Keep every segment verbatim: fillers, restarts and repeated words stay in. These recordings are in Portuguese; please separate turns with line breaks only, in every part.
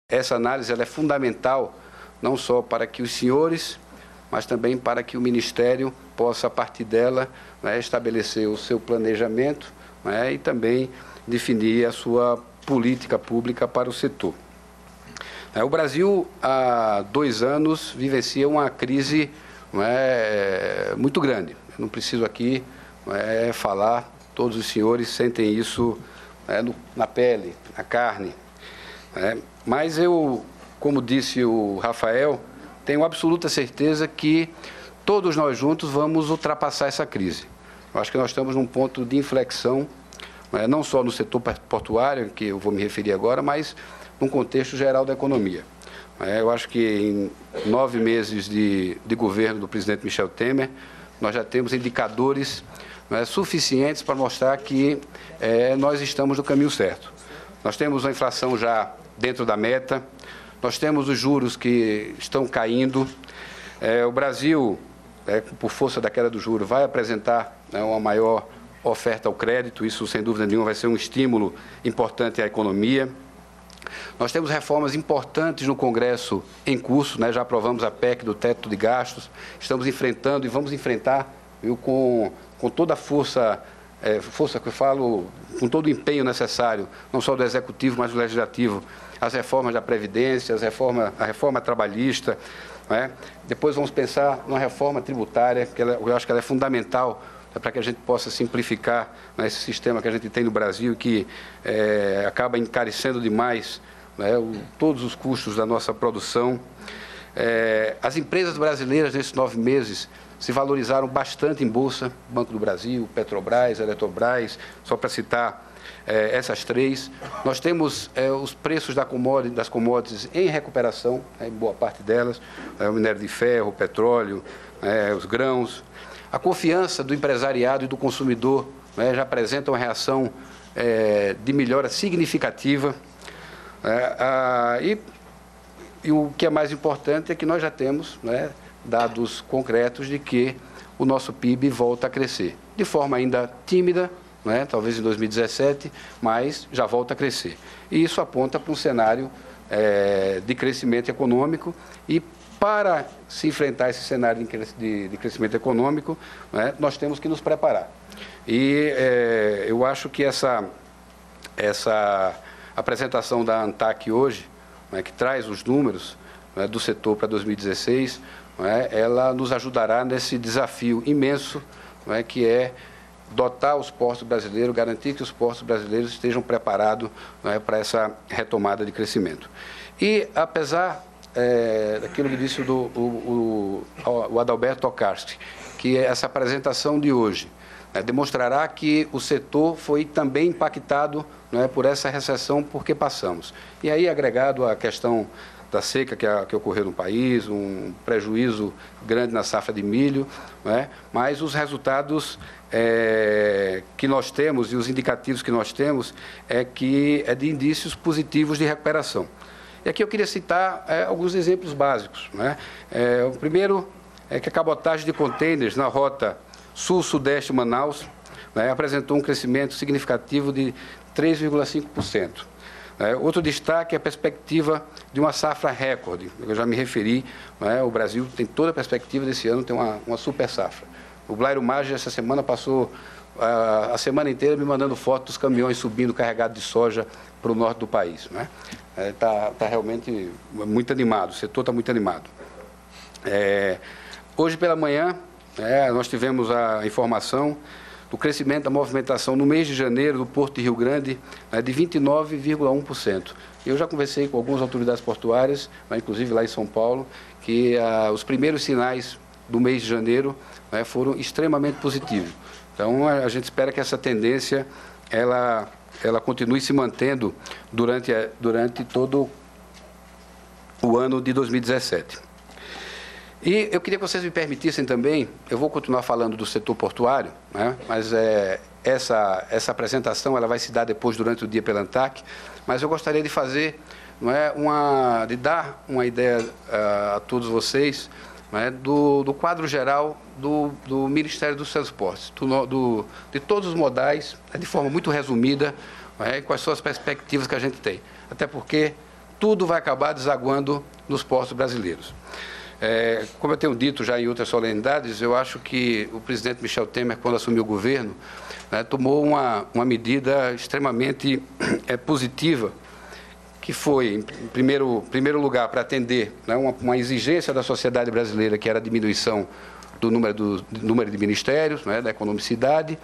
Essa análise ela é fundamental, não só para que os senhores, mas também para que o Ministério possa, a partir dela, né, estabelecer o seu planejamento, né, e também definir a sua política pública para o setor. É, o Brasil, há dois anos, vivencia uma crise, não é, muito grande. Eu não preciso aqui, não é, falar, todos os senhores sentem isso, é, no, na pele, na carne. É, mas eu, como disse o Rafael, tenho absoluta certeza que todos nós juntos vamos ultrapassar essa crise. Eu acho que nós estamos num ponto de inflexão, é, não só no setor portuário, que eu vou me referir agora, mas num contexto geral da economia. É, eu acho que em nove meses de, de governo do presidente Michel Temer, nós já temos indicadores, né, suficientes para mostrar que é, nós estamos no caminho certo. Nós temos a inflação já dentro da meta, nós temos os juros que estão caindo. É, o Brasil, é, por força da queda do juro, vai apresentar, né, uma maior oferta ao crédito, isso sem dúvida nenhuma vai ser um estímulo importante à economia. Nós temos reformas importantes no Congresso em curso, né, já aprovamos a P E C do teto de gastos, estamos enfrentando e vamos enfrentar, viu, com, com toda a força, é, força que eu falo, com todo o empenho necessário, não só do Executivo, mas do Legislativo, as reformas da Previdência, as reforma, a reforma trabalhista, né? Depois vamos pensar numa reforma tributária, que ela, eu acho que ela é fundamental, né, para que a gente possa simplificar, né, esse sistema que a gente tem no Brasil, que é, acaba encarecendo demais, né, o, todos os custos da nossa produção. É, as empresas brasileiras, nesses nove meses, se valorizaram bastante em Bolsa, Banco do Brasil, Petrobras, Eletrobras, só para citar É, essas três. Nós temos é, os preços da commodity, das commodities em recuperação, é, em boa parte delas, é, o minério de ferro, o petróleo, é, os grãos. A confiança do empresariado e do consumidor, né, já apresenta uma reação é, de melhora significativa. É, a, e, e o que é mais importante é que nós já temos, né, dados concretos de que o nosso P I B volta a crescer, de forma ainda tímida, né, talvez em dois mil e dezessete, mas já volta a crescer. E isso aponta para um cenário é, de crescimento econômico, e para se enfrentar esse cenário de, de crescimento econômico, né, nós temos que nos preparar. E é, eu acho que essa, essa apresentação da ANTAQ hoje, né, que traz os números, né, do setor para dois mil e dezesseis, né, ela nos ajudará nesse desafio imenso, né, que é dotar os portos brasileiros, garantir que os portos brasileiros estejam preparados, né, para essa retomada de crescimento. E, apesar é, daquilo que disse do, o, o, o Adalberto Tokarski, que essa apresentação de hoje, né, demonstrará que o setor foi também impactado, né, por essa recessão porque passamos. E aí, agregado à questão da seca que, a, que ocorreu no país, um prejuízo grande na safra de milho, né, mas os resultados é, que nós temos e os indicativos que nós temos é que é de indícios positivos de recuperação. E aqui eu queria citar é, alguns exemplos básicos, né? É, o primeiro é que a cabotagem de contêineres na rota sul-sudeste Manaus, né, apresentou um crescimento significativo de três vírgula cinco por cento. É, outro destaque é a perspectiva de uma safra recorde. Eu já me referi, né, o Brasil tem toda a perspectiva desse ano ter uma, uma super safra. O Blairo Maggi, essa semana, passou a, a semana inteira me mandando fotos dos caminhões subindo carregados de soja para o norte do país. Está, né? é, tá, tá realmente muito animado, o setor está muito animado. É, hoje pela manhã, é, nós tivemos a informação do crescimento da movimentação no mês de janeiro do Porto de Rio Grande, né, de vinte e nove vírgula um por cento. Eu já conversei com algumas autoridades portuárias, né, inclusive lá em São Paulo, que ah, os primeiros sinais do mês de janeiro, né, foram extremamente positivos. Então, a, a gente espera que essa tendência ela, ela continue se mantendo durante, durante todo o ano de dois mil e dezessete. E eu queria que vocês me permitissem também, eu vou continuar falando do setor portuário, né, mas é, essa, essa apresentação ela vai se dar depois durante o dia pela ANTAQ, mas eu gostaria de fazer, não é, uma, de dar uma ideia uh, a todos vocês, não é, do, do quadro geral do, do Ministério dos Transportes, do, do, de todos os modais, de forma muito resumida, não é, quais são as perspectivas que a gente tem. Até porque tudo vai acabar desaguando nos portos brasileiros. É, como eu tenho dito já em outras solenidades, eu acho que o presidente Michel Temer, quando assumiu o governo, né, tomou uma, uma medida extremamente é, positiva, que foi, em primeiro, primeiro lugar, para atender, né, uma, uma exigência da sociedade brasileira, que era a diminuição do número, do, do número de ministérios, né, da economicidade,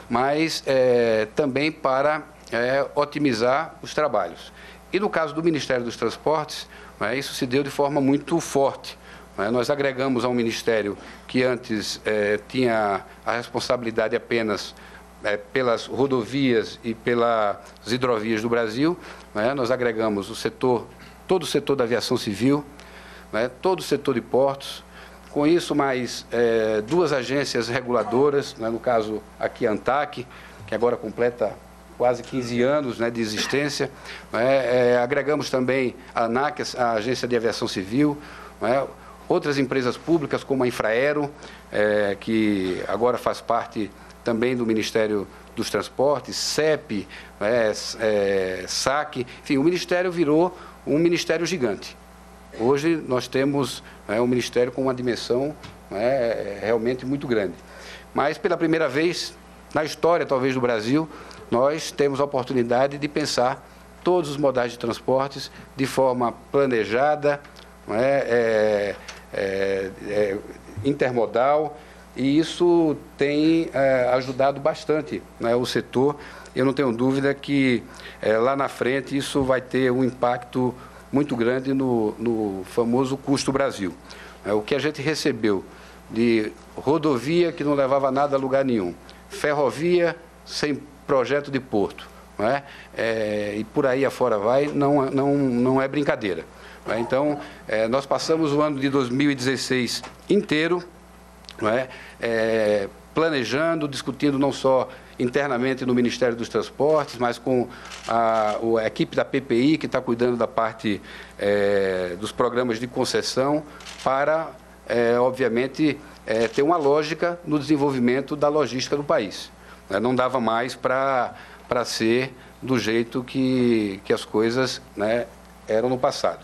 mas é, também para é, otimizar os trabalhos. E no caso do Ministério dos Transportes, né, isso se deu de forma muito forte. Nós agregamos a um ministério que antes eh, tinha a responsabilidade apenas eh, pelas rodovias e pelas hidrovias do Brasil, né? Nós agregamos o setor, todo o setor da aviação civil, né? Todo o setor de portos, com isso mais eh, duas agências reguladoras, né? No caso aqui a ANTAC, que agora completa quase quinze anos, né, de existência, né? eh, agregamos também a ANAC, a Agência de Aviação Civil, né? Outras empresas públicas, como a Infraero, é, que agora faz parte também do Ministério dos Transportes, CEP, é, é, SAC, enfim, o Ministério virou um ministério gigante. Hoje nós temos é, um ministério com uma dimensão é, realmente muito grande. Mas, pela primeira vez na história, talvez, do Brasil, nós temos a oportunidade de pensar todos os modais de transportes de forma planejada, não é, é, É, é, intermodal, e isso tem é, ajudado bastante, né, o setor. Eu não tenho dúvida que é, lá na frente isso vai ter um impacto muito grande no, no famoso custo Brasil. É, o que a gente recebeu de rodovia que não levava nada a lugar nenhum, ferrovia sem projeto de porto, não é? É, e por aí afora vai, não, não, não é brincadeira. Então, é, nós passamos o ano de dois mil e dezesseis inteiro, não é? É, planejando, discutindo não só internamente no Ministério dos Transportes, mas com a, a equipe da P P I, que está cuidando da parte é, dos programas de concessão, para, é, obviamente, é, ter uma lógica no desenvolvimento da logística do país. Não dava mais para para ser do jeito que, que as coisas, né, eram no passado.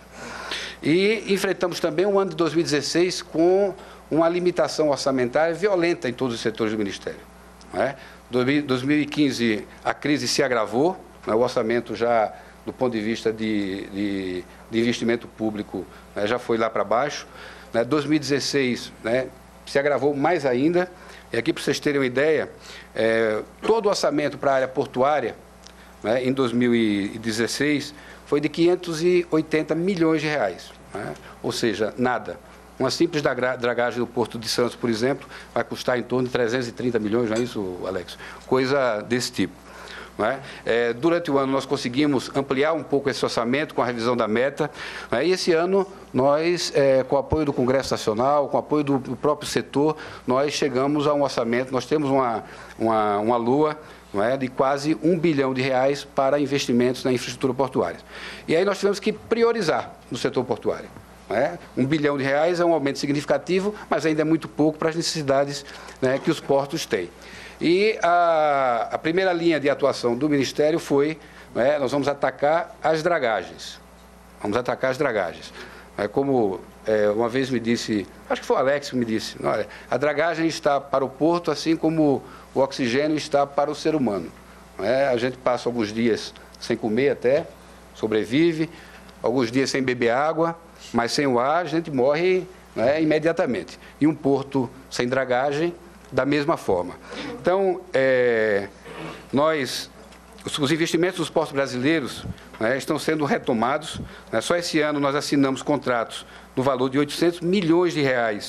E enfrentamos também o ano de dois mil e dezesseis com uma limitação orçamentária violenta em todos os setores do Ministério. Não é? dois mil e quinze a crise se agravou, né, o orçamento já, do ponto de vista de, de, de investimento público, né, já foi lá para baixo. Né, dois mil e dezesseis, né, se agravou mais ainda. E aqui, para vocês terem uma ideia, é, todo o orçamento para a área portuária, né, em dois mil e dezesseis, foi de quinhentos e oitenta milhões de reais, né? Ou seja, nada. Uma simples dragagem do Porto de Santos, por exemplo, vai custar em torno de trezentos e trinta milhões, não é isso, Alex? Coisa desse tipo. Não é? É, durante o ano nós conseguimos ampliar um pouco esse orçamento com a revisão da meta, não é? E esse ano nós, é, com o apoio do Congresso Nacional, com o apoio do, do próprio setor, nós chegamos a um orçamento, nós temos uma, uma, uma lua, não é, de quase um bilhão de reais para investimentos na infraestrutura portuária. E aí nós tivemos que priorizar no setor portuário. Não é? Um bilhão de reais é um aumento significativo, mas ainda é muito pouco para as necessidades, né, que os portos têm. E a, a primeira linha de atuação do Ministério foi, né, nós vamos atacar as dragagens. Vamos atacar as dragagens. É, como é, uma vez me disse, acho que foi o Alex que me disse, olha, a dragagem está para o porto assim como o oxigênio está para o ser humano. É, a gente passa alguns dias sem comer até, sobrevive, alguns dias sem beber água, mas sem o ar a gente morre, né, imediatamente. E um porto sem dragagem, da mesma forma. Então, é, nós, os, os investimentos dos portos brasileiros, né, estão sendo retomados. Né, só esse ano nós assinamos contratos no valor de oitocentos milhões de reais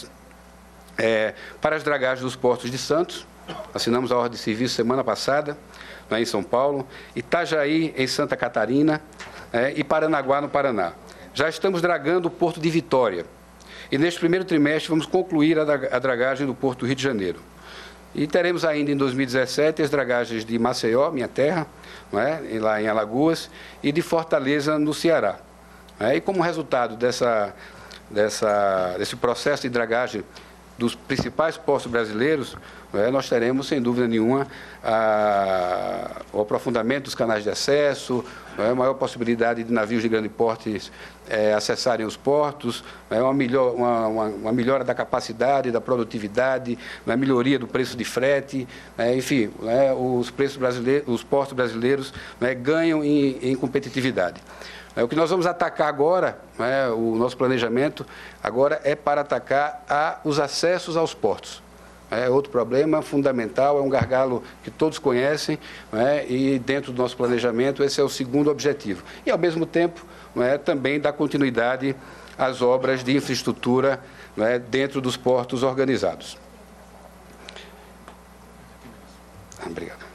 é, para as dragagens dos portos de Santos. Assinamos a ordem de serviço semana passada, né, em São Paulo, Itajaí, em Santa Catarina, é, e Paranaguá, no Paraná. Já estamos dragando o Porto de Vitória. E neste primeiro trimestre vamos concluir a dragagem do Porto do Rio de Janeiro. E teremos ainda em dois mil e dezessete as dragagens de Maceió, minha terra, não é? Lá em Alagoas, e de Fortaleza, no Ceará. É? E como resultado dessa, dessa, desse processo de dragagem dos principais portos brasileiros, é, nós teremos, sem dúvida nenhuma, a, o aprofundamento dos canais de acesso, é, maior possibilidade de navios de grande porte é, acessarem os portos, é, uma, melhor, uma, uma, uma melhora da capacidade, da produtividade, uma melhoria do preço de frete, é, enfim, é, os, preços brasileiros, os portos brasileiros é, ganham em, em competitividade. É, o que nós vamos atacar agora, é, o nosso planejamento agora é para atacar a, os acessos aos portos. É outro problema fundamental, é um gargalo que todos conhecem, é, e dentro do nosso planejamento esse é o segundo objetivo. E, ao mesmo tempo, é, também dar continuidade às obras de infraestrutura, é, dentro dos portos organizados. Obrigado.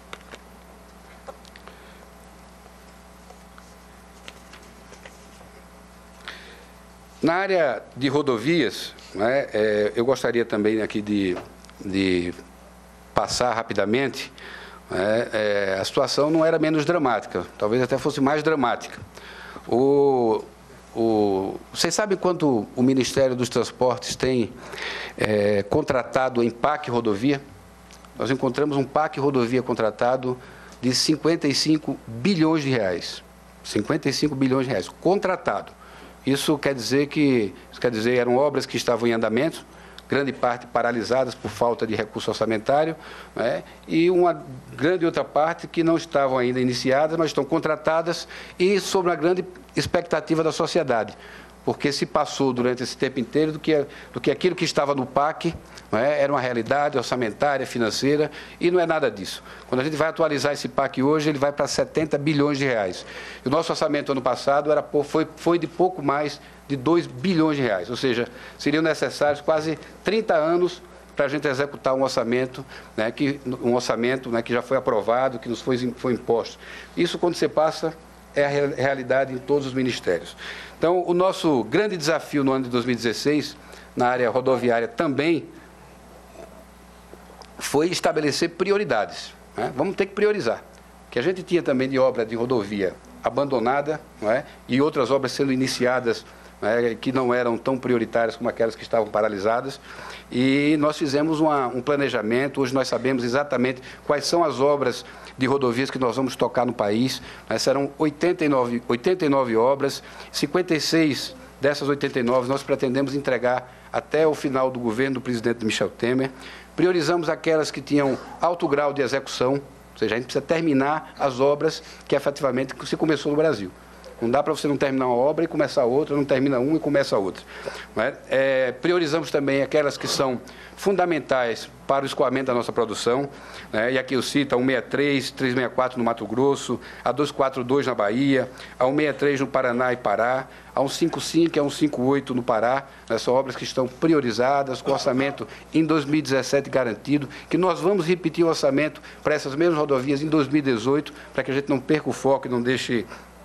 Na área de rodovias, né, é, eu gostaria também aqui de, de passar rapidamente, né, é, a situação não era menos dramática, talvez até fosse mais dramática. O, o, vocês sabem quanto o Ministério dos Transportes tem é, contratado em P A C Rodovia? Nós encontramos um P A C Rodovia contratado de cinquenta e cinco bilhões de reais. cinquenta e cinco bilhões de reais, contratado. Isso quer dizer que, isso quer dizer, eram obras que estavam em andamento, grande parte paralisadas por falta de recurso orçamentário, né, e uma grande outra parte que não estavam ainda iniciadas, mas estão contratadas e sob uma grande expectativa da sociedade, porque se passou durante esse tempo inteiro do que, do que aquilo que estava no P A C, né, era uma realidade orçamentária, financeira, e não é nada disso. Quando a gente vai atualizar esse P A C hoje, ele vai para setenta bilhões de reais. E o nosso orçamento ano passado era, foi, foi de pouco mais de dois bilhões de reais, ou seja, seriam necessários quase trinta anos para a gente executar um orçamento, né, que, um orçamento né, que já foi aprovado, que nos foi, foi imposto. Isso, quando você passa, é a realidade em todos os ministérios. Então, o nosso grande desafio no ano de dois mil e dezesseis, na área rodoviária também, foi estabelecer prioridades. Né? Vamos ter que priorizar. O que a gente tinha também de obra de rodovia abandonada, não é? E outras obras sendo iniciadas, né, que não eram tão prioritárias como aquelas que estavam paralisadas. E nós fizemos uma, um planejamento, hoje nós sabemos exatamente quais são as obras de rodovias que nós vamos tocar no país. Né? Serão oitenta e nove, oitenta e nove obras, cinquenta e seis dessas oitenta e nove nós pretendemos entregar até o final do governo do presidente Michel Temer. Priorizamos aquelas que tinham alto grau de execução, ou seja, a gente precisa terminar as obras que efetivamente se começou no Brasil. Não dá para você não terminar uma obra e começar outra, não termina uma e começa outra. É? É, priorizamos também aquelas que são fundamentais para o escoamento da nossa produção, né? E aqui eu cito a cento e sessenta e três, trezentos e sessenta e quatro no Mato Grosso, a duzentos e quarenta e dois na Bahia, a cento e sessenta e três no Paraná e Pará, a cento e cinquenta e cinco e a cento e cinquenta e oito no Pará, né? São obras que estão priorizadas, com orçamento em dois mil e dezessete garantido, que nós vamos repetir o orçamento para essas mesmas rodovias em dois mil e dezoito, para que a gente não perca o foco e não deixe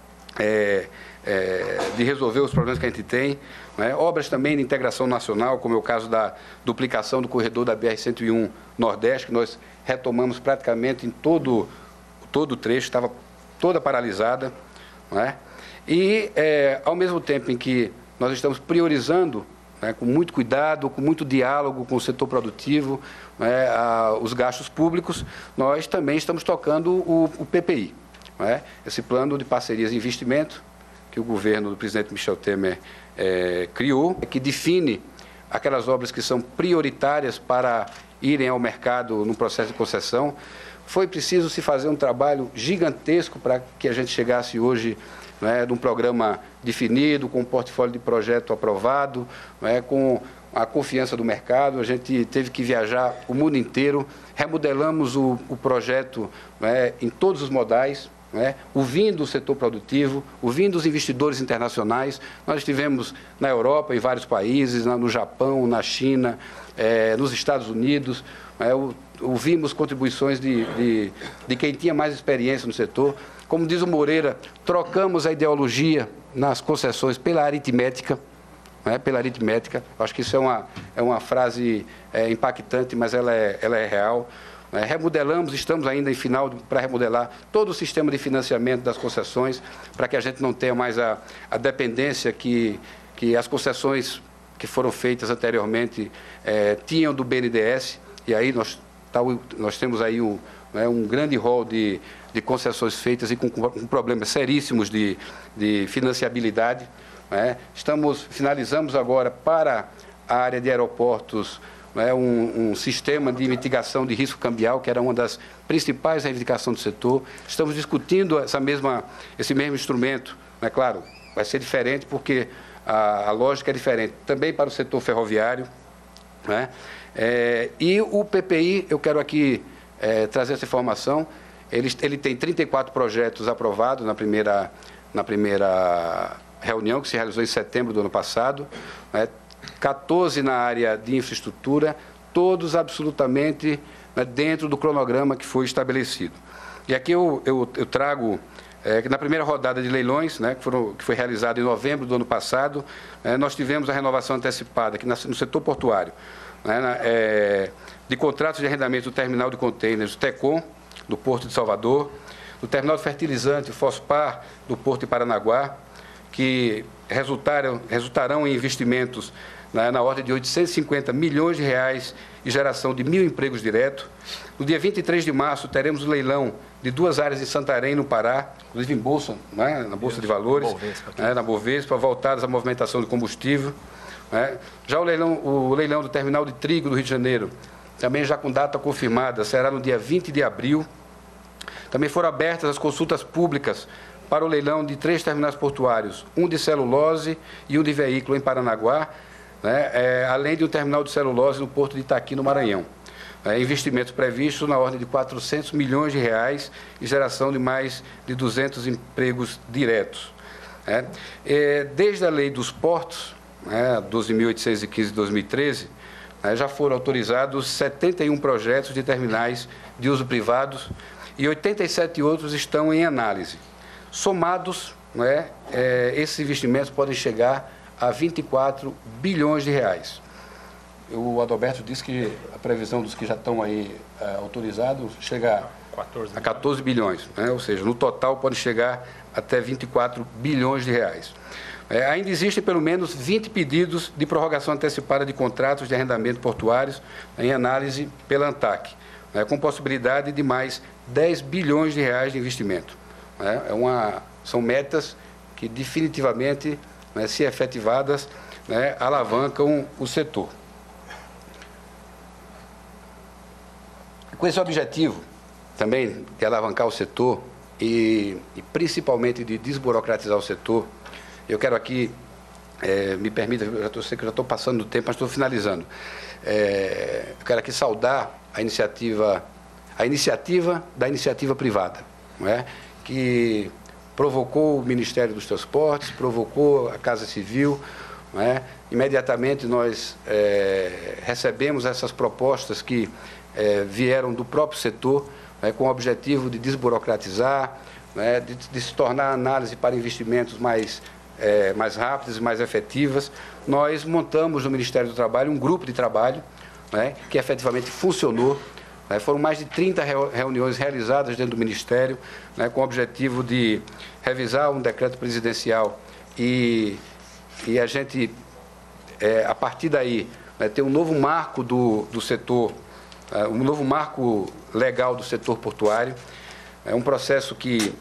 É, é, de resolver os problemas que a gente tem, né? Obras também de integração nacional, como é o caso da duplicação do corredor da B R cento e um Nordeste, que nós retomamos praticamente em todo, todo o trecho, estava toda paralisada, né? E, é, ao mesmo tempo em que nós estamos priorizando, né, com muito cuidado, com muito diálogo com o setor produtivo, né, a, os gastos públicos, nós também estamos tocando o, o P P I. É? Esse plano de parcerias de investimento que o governo do presidente Michel Temer é, criou, que define aquelas obras que são prioritárias para irem ao mercado no processo de concessão. Foi preciso se fazer um trabalho gigantesco para que a gente chegasse hoje, né, num programa definido, com um portfólio de projeto aprovado, né, com a confiança do mercado. A gente teve que viajar o mundo inteiro, remodelamos o, o projeto, né, em todos os modais, né, ouvindo o setor produtivo, ouvindo os investidores internacionais. Nós estivemos na Europa, em vários países, no Japão, na China, é, nos Estados Unidos, é, ouvimos contribuições de, de, de quem tinha mais experiência no setor. Como diz o Moreira, trocamos a ideologia nas concessões pela aritmética, né, pela aritmética. Acho que isso é uma, é uma frase é, impactante, mas ela é, ela é real. É, remodelamos, estamos ainda em final para remodelar todo o sistema de financiamento das concessões, para que a gente não tenha mais a, a dependência que, que as concessões que foram feitas anteriormente é, tinham do B N D E S, e aí nós, tá, nós temos aí um, né, um grande rol de, de concessões feitas e com, com problemas seríssimos de, de financiabilidade. Né? Estamos, finalizamos agora para a área de aeroportos, né, um, um sistema de mitigação de risco cambial, que era uma das principais reivindicações do setor. Estamos discutindo essa mesma, esse mesmo instrumento, é né, claro, vai ser diferente porque a, a lógica é diferente, também para o setor ferroviário. Né? É, e o P P I, eu quero aqui é, trazer essa informação, ele, ele tem trinta e quatro projetos aprovados na primeira, na primeira reunião, que se realizou em setembro do ano passado, né? quatorze na área de infraestrutura, todos absolutamente, né, dentro do cronograma que foi estabelecido. E aqui eu, eu, eu trago é, que na primeira rodada de leilões, né, que, foram, que foi realizada em novembro do ano passado, é, nós tivemos a renovação antecipada aqui na, no setor portuário, né, na, é, de contratos de arrendamento do terminal de contêineres, o TECOM, do Porto de Salvador, do terminal de fertilizante, o FOSPAR, do Porto de Paranaguá, que resultaram, resultarão em investimentos na, na ordem de oitocentos e cinquenta milhões de reais e geração de mil empregos diretos. No dia vinte e três de março, teremos o leilão de duas áreas em Santarém, no Pará, inclusive em Bolsa, né, na Bolsa de Valores, Bovespa, né, na Bovespa, voltadas à movimentação de combustível. Né. Já o leilão, o leilão do terminal de trigo do Rio de Janeiro, também já com data confirmada, será no dia vinte de abril. Também foram abertas as consultas públicas para o leilão de três terminais portuários, um de celulose e um de veículo em Paranaguá, né, é, além de um terminal de celulose no Porto de Itaqui, no Maranhão. É, investimentos previstos na ordem de quatrocentos milhões de reais e geração de mais de duzentos empregos diretos. É, é, desde a lei dos portos, né, doze mil oitocentos e quinze de dois mil e treze, né, já foram autorizados setenta e um projetos de terminais de uso privado e oitenta e sete outros estão em análise. Somados, né, é, esses investimentos podem chegar a vinte e quatro bilhões de reais. O Adalberto disse que a previsão dos que já estão aí é, autorizados chega a quatorze bilhões, né, ou seja, no total pode chegar até vinte e quatro bilhões de reais. É, ainda existem pelo menos vinte pedidos de prorrogação antecipada de contratos de arrendamento portuários em análise pela ANTAC, né, com possibilidade de mais dez bilhões de reais de investimento. É uma, são metas que definitivamente, né, se efetivadas, né, alavancam o setor. Com esse objetivo também de alavancar o setor e, e principalmente de desburocratizar o setor, eu quero aqui, é, me permita, eu já tô, sei que eu já estou passando do tempo, mas estou finalizando. É, eu quero aqui saudar a iniciativa, a iniciativa da iniciativa privada, não é? Que provocou o Ministério dos Transportes, provocou a Casa Civil, né? Imediatamente nós é, recebemos essas propostas que é, vieram do próprio setor, né, com o objetivo de desburocratizar, né, de, de se tornar a análise para investimentos mais, é, mais rápidas e mais efetivas. Nós montamos no Ministério do Trabalho um grupo de trabalho, né, que efetivamente funcionou. Foram mais de trinta reuniões realizadas dentro do Ministério, né, com o objetivo de revisar um decreto presidencial e, e a gente, é, a partir daí, né, ter um novo marco do, do setor, uh, um novo marco legal do setor portuário. É um processo que,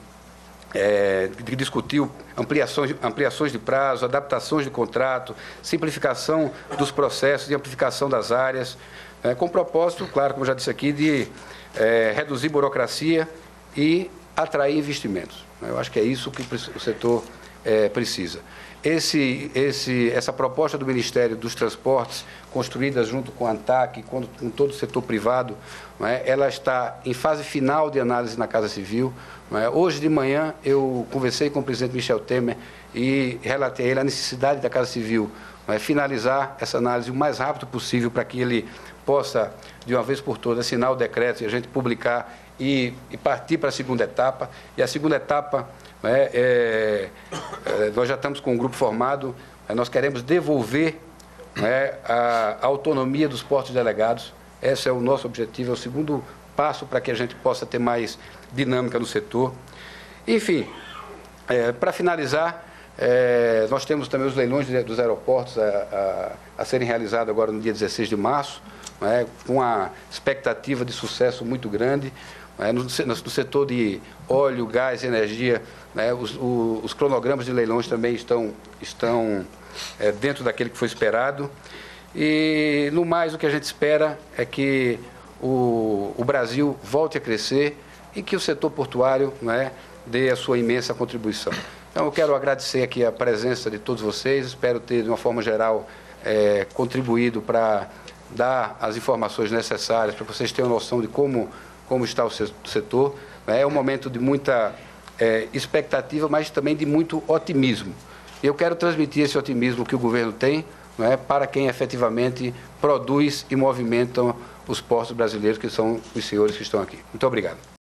é, que discutiu ampliações, ampliações de prazo, adaptações de contrato, simplificação dos processos e amplificação das áreas, É, com o propósito, claro, como eu já disse aqui, de é, reduzir burocracia e atrair investimentos. Eu acho que é isso que o setor é, precisa. Esse, esse, essa proposta do Ministério dos Transportes, construída junto com a ANTAC, com, com todo o setor privado, não é, ela está em fase final de análise na Casa Civil. Não é. Hoje de manhã eu conversei com o presidente Michel Temer e relatei a ele a necessidade da Casa Civil, não é, finalizar essa análise o mais rápido possível para que ele possa, de uma vez por todas, assinar o decreto e a gente publicar e, e partir para a segunda etapa. E a segunda etapa, né, é, é, nós já estamos com um grupo formado, é, nós queremos devolver, né, a, a autonomia dos postos delegados. Esse é o nosso objetivo, é o segundo passo para que a gente possa ter mais dinâmica no setor. Enfim, é, para finalizar, É, nós temos também os leilões dos aeroportos a, a, a serem realizados agora no dia dezesseis de março, né, com uma expectativa de sucesso muito grande. Né, no, no setor de óleo, gás e energia, né, os, o, os cronogramas de leilões também estão, estão é, dentro daquele que foi esperado. E, no mais, o que a gente espera é que o, o Brasil volte a crescer e que o setor portuário, né, dê a sua imensa contribuição. Então, eu quero agradecer aqui a presença de todos vocês, espero ter, de uma forma geral, é, contribuído para dar as informações necessárias, para que vocês tenham noção de como, como está o setor. É um momento de muita é, expectativa, mas também de muito otimismo. Eu quero transmitir esse otimismo que o governo tem, não é, para quem efetivamente produz e movimentam os portos brasileiros, que são os senhores que estão aqui. Muito obrigado.